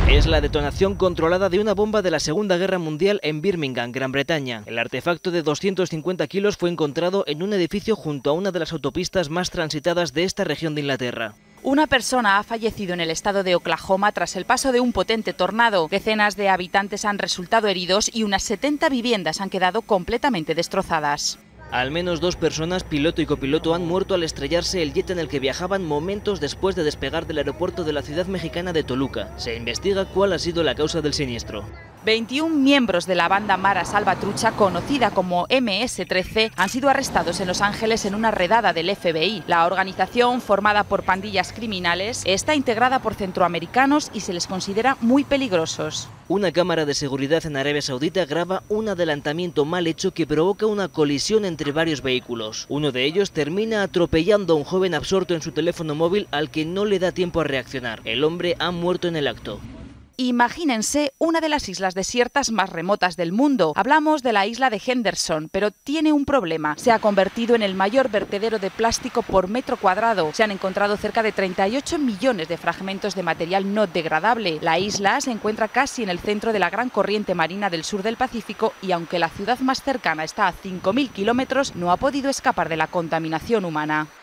Es la detonación controlada de una bomba de la Segunda Guerra Mundial en Birmingham, Gran Bretaña. El artefacto de 250 kilos fue encontrado en un edificio junto a una de las autopistas más transitadas de esta región de Inglaterra. Una persona ha fallecido en el estado de Oklahoma tras el paso de un potente tornado. Decenas de habitantes han resultado heridos y unas 70 viviendas han quedado completamente destrozadas. Al menos 2 personas, piloto y copiloto, han muerto al estrellarse el jet en el que viajaban momentos después de despegar del aeropuerto de la ciudad mexicana de Toluca. Se investiga cuál ha sido la causa del siniestro. 21 miembros de la banda Mara Salvatrucha, conocida como MS-13, han sido arrestados en Los Ángeles en una redada del FBI. La organización, formada por pandillas criminales, está integrada por centroamericanos y se les considera muy peligrosos. Una cámara de seguridad en Arabia Saudita graba un adelantamiento mal hecho que provoca una colisión entre varios vehículos. Uno de ellos termina atropellando a un joven absorto en su teléfono móvil al que no le da tiempo a reaccionar. El hombre ha muerto en el acto. Imagínense una de las islas desiertas más remotas del mundo. Hablamos de la isla de Henderson, pero tiene un problema. Se ha convertido en el mayor vertedero de plástico por metro cuadrado. Se han encontrado cerca de 38 millones de fragmentos de material no degradable. La isla se encuentra casi en el centro de la gran corriente marina del sur del Pacífico y aunque la ciudad más cercana está a 5.000 kilómetros, no ha podido escapar de la contaminación humana.